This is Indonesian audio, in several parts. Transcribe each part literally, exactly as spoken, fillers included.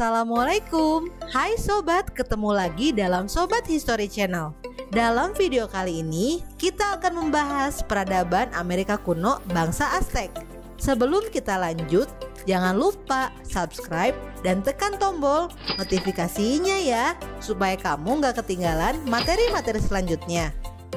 Assalamualaikum. Hai sobat, ketemu lagi dalam Sobat History Channel. Dalam video kali ini kita akan membahas peradaban Amerika kuno bangsa Aztec. Sebelum kita lanjut, jangan lupa subscribe dan tekan tombol notifikasinya ya, supaya kamu gak ketinggalan materi-materi selanjutnya.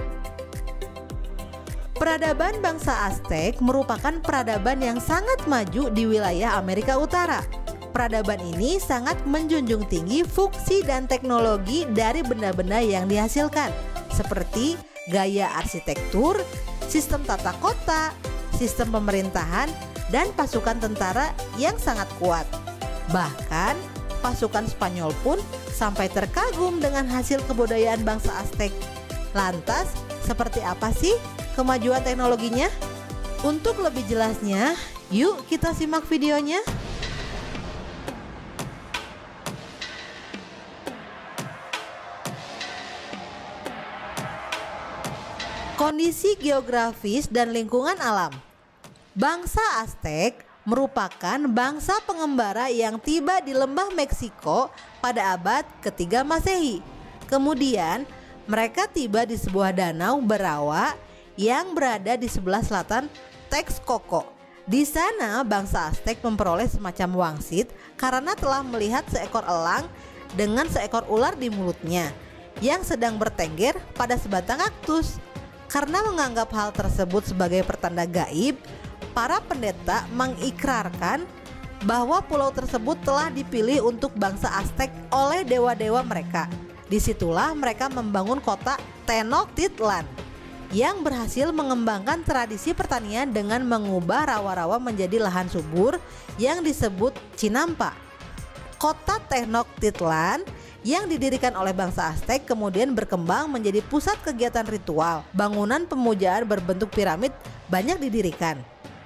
Peradaban bangsa Aztec merupakan peradaban yang sangat maju di wilayah Amerika Utara. Peradaban ini sangat menjunjung tinggi fungsi dan teknologi dari benda-benda yang dihasilkan, seperti gaya arsitektur, sistem tata kota, sistem pemerintahan, dan pasukan tentara yang sangat kuat. Bahkan, pasukan Spanyol pun sampai terkagum dengan hasil kebudayaan bangsa Aztec. Lantas, seperti apa sih kemajuan teknologinya? Untuk lebih jelasnya, yuk kita simak videonya. Kondisi geografis dan lingkungan alam. Bangsa Aztec merupakan bangsa pengembara yang tiba di lembah Meksiko pada abad ketiga Masehi. Kemudian mereka tiba di sebuah danau berawa yang berada di sebelah selatan Texcoco. Di sana bangsa Aztec memperoleh semacam wangsit karena telah melihat seekor elang dengan seekor ular di mulutnya yang sedang bertengger pada sebatang kaktus. Karena menganggap hal tersebut sebagai pertanda gaib, para pendeta mengikrarkan bahwa pulau tersebut telah dipilih untuk bangsa Aztec oleh dewa-dewa mereka. Disitulah mereka membangun kota Tenochtitlan yang berhasil mengembangkan tradisi pertanian dengan mengubah rawa-rawa menjadi lahan subur yang disebut Cinampa. Kota Tenochtitlan yang didirikan oleh bangsa Aztec kemudian berkembang menjadi pusat kegiatan ritual. Bangunan pemujaan berbentuk piramid banyak didirikan.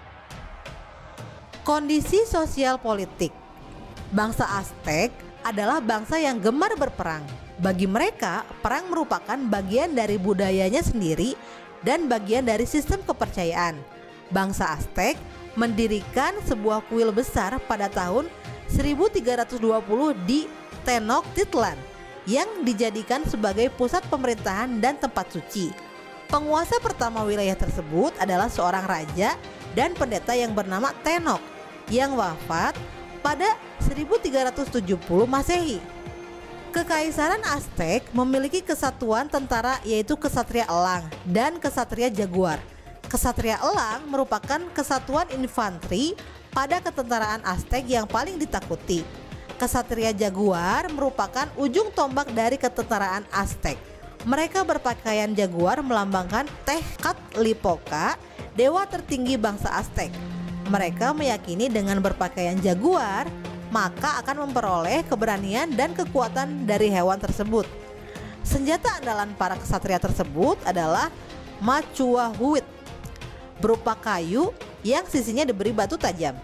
Kondisi sosial politik. Bangsa Aztec adalah bangsa yang gemar berperang. Bagi mereka, perang merupakan bagian dari budayanya sendiri dan bagian dari sistem kepercayaan. Bangsa Aztec mendirikan sebuah kuil besar pada tahun seribu tiga ratus dua puluh di Tenochtitlan yang dijadikan sebagai pusat pemerintahan dan tempat suci. Penguasa pertama wilayah tersebut adalah seorang raja dan pendeta yang bernama Tenoch yang wafat pada seribu tiga ratus tujuh puluh Masehi. Kekaisaran Aztec memiliki kesatuan tentara yaitu Kesatria Elang dan Kesatria Jaguar. Kesatria Elang merupakan kesatuan infanteri pada ketentaraan Aztec yang paling ditakuti. Kesatria Jaguar merupakan ujung tombak dari ketentaraan Aztec. Mereka berpakaian jaguar melambangkan Tezcatlipoca, dewa tertinggi bangsa Aztec. Mereka meyakini dengan berpakaian jaguar, maka akan memperoleh keberanian dan kekuatan dari hewan tersebut. Senjata andalan para kesatria tersebut adalah Macuahuit, berupa kayu yang sisinya diberi batu tajam.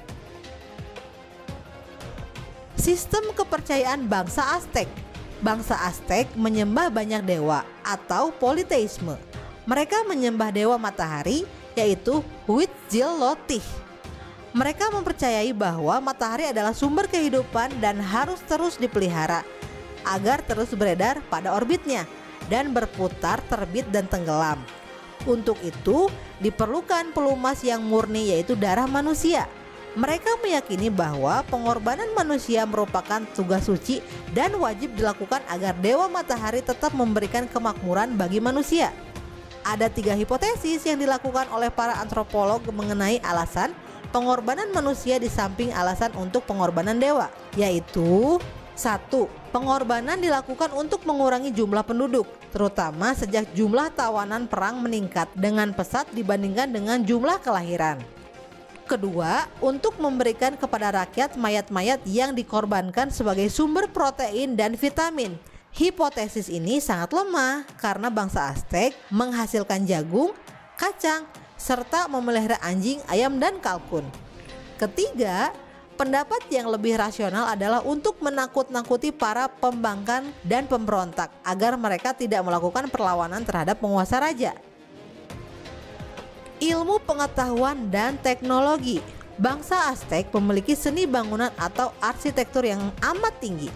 Sistem kepercayaan bangsa Aztec. Bangsa Aztec menyembah banyak dewa atau politeisme. Mereka menyembah dewa matahari yaitu Huitzilopochtli. Mereka mempercayai bahwa matahari adalah sumber kehidupan dan harus terus dipelihara agar terus beredar pada orbitnya dan berputar terbit dan tenggelam. Untuk itu diperlukan pelumas yang murni yaitu darah manusia. Mereka meyakini bahwa pengorbanan manusia merupakan tugas suci dan wajib dilakukan agar dewa matahari tetap memberikan kemakmuran bagi manusia. Ada tiga hipotesis yang dilakukan oleh para antropolog mengenai alasan pengorbanan manusia di samping alasan untuk pengorbanan dewa, yaitu satu. Pengorbanan dilakukan untuk mengurangi jumlah penduduk, terutama sejak jumlah tawanan perang meningkat dengan pesat dibandingkan dengan jumlah kelahiran. Kedua, untuk memberikan kepada rakyat mayat-mayat yang dikorbankan sebagai sumber protein dan vitamin. Hipotesis ini sangat lemah karena bangsa Aztec menghasilkan jagung, kacang, serta memelihara anjing, ayam, dan kalkun. Ketiga, pendapat yang lebih rasional adalah untuk menakut-nakuti para pembangkang dan pemberontak agar mereka tidak melakukan perlawanan terhadap penguasa raja. Ilmu pengetahuan dan teknologi. Bangsa Aztec memiliki seni bangunan atau arsitektur yang amat tinggi.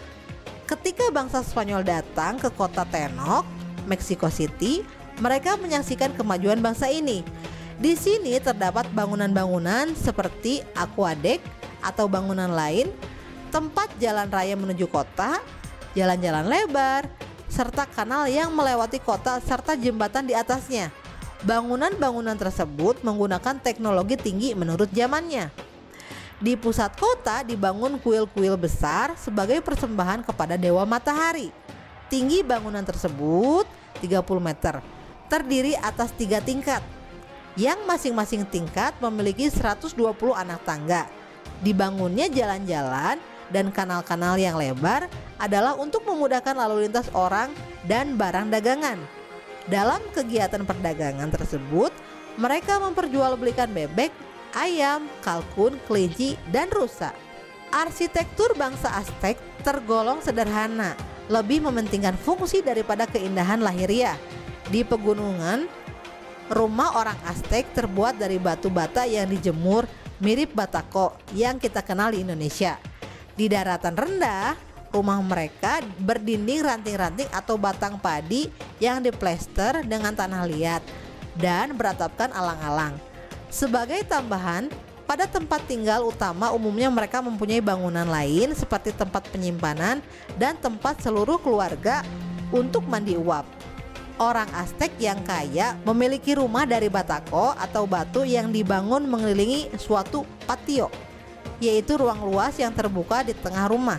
Ketika bangsa Spanyol datang ke kota Tenoch, Mexico City, mereka menyaksikan kemajuan bangsa ini. Di sini terdapat bangunan-bangunan seperti aqueduct atau bangunan lain, tempat jalan raya menuju kota, jalan-jalan lebar, serta kanal yang melewati kota serta jembatan di atasnya. Bangunan-bangunan tersebut menggunakan teknologi tinggi menurut zamannya. Di pusat kota dibangun kuil-kuil besar sebagai persembahan kepada dewa matahari. Tinggi bangunan tersebut tiga puluh meter, terdiri atas tiga tingkat, yang masing-masing tingkat memiliki seratus dua puluh anak tangga. Dibangunnya jalan-jalan dan kanal-kanal yang lebar adalah untuk memudahkan lalu lintas orang dan barang dagangan. Dalam kegiatan perdagangan tersebut, mereka memperjualbelikan bebek, ayam, kalkun, kelinci, dan rusa. Arsitektur bangsa Aztec tergolong sederhana, lebih mementingkan fungsi daripada keindahan lahiriah. Di pegunungan, rumah orang Aztec terbuat dari batu bata yang dijemur mirip batako yang kita kenal di Indonesia. Di daratan rendah, rumah mereka berdinding ranting-ranting atau batang padi yang diplester dengan tanah liat dan beratapkan alang-alang. Sebagai tambahan, pada tempat tinggal utama umumnya mereka mempunyai bangunan lain seperti tempat penyimpanan dan tempat seluruh keluarga untuk mandi uap. Orang Aztec yang kaya memiliki rumah dari batako atau batu yang dibangun mengelilingi suatu patio, yaitu ruang luas yang terbuka di tengah rumah.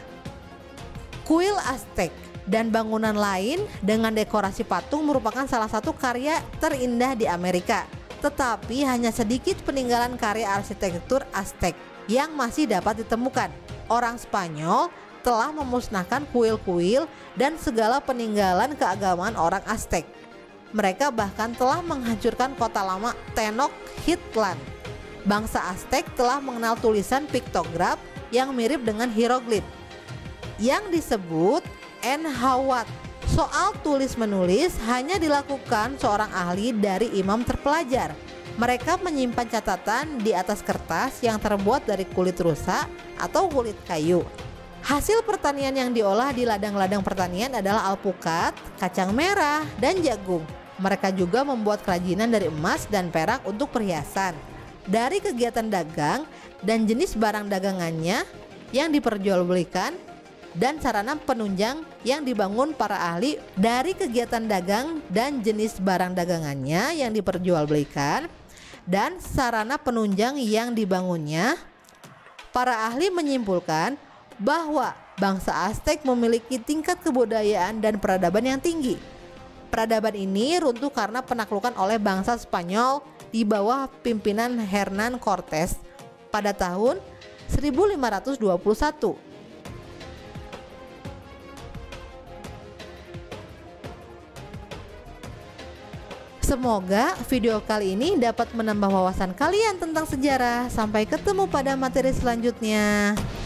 Kuil Aztec dan bangunan lain dengan dekorasi patung merupakan salah satu karya terindah di Amerika. Tetapi hanya sedikit peninggalan karya arsitektur Aztec yang masih dapat ditemukan. Orang Spanyol telah memusnahkan kuil-kuil dan segala peninggalan keagamaan orang Aztec. Mereka bahkan telah menghancurkan kota lama Tenochtitlan. Bangsa Aztec telah mengenal tulisan piktograf yang mirip dengan hieroglif yang disebut Enhawat. Soal tulis-menulis hanya dilakukan seorang ahli dari imam terpelajar. Mereka menyimpan catatan di atas kertas yang terbuat dari kulit rusa atau kulit kayu. Hasil pertanian yang diolah di ladang-ladang pertanian adalah alpukat, kacang merah, dan jagung. Mereka juga membuat kerajinan dari emas dan perak untuk perhiasan. Dari kegiatan dagang dan jenis barang dagangannya yang diperjualbelikan dan sarana penunjang yang dibangun para ahli dari kegiatan dagang dan jenis barang dagangannya yang diperjualbelikan dan sarana penunjang yang dibangunnya, para ahli menyimpulkan bahwa bangsa Aztec memiliki tingkat kebudayaan dan peradaban yang tinggi. Peradaban ini runtuh karena penaklukan oleh bangsa Spanyol di bawah pimpinan Hernán Cortés pada tahun seribu lima ratus dua puluh satu. Semoga video kali ini dapat menambah wawasan kalian tentang sejarah. Sampai ketemu pada materi selanjutnya.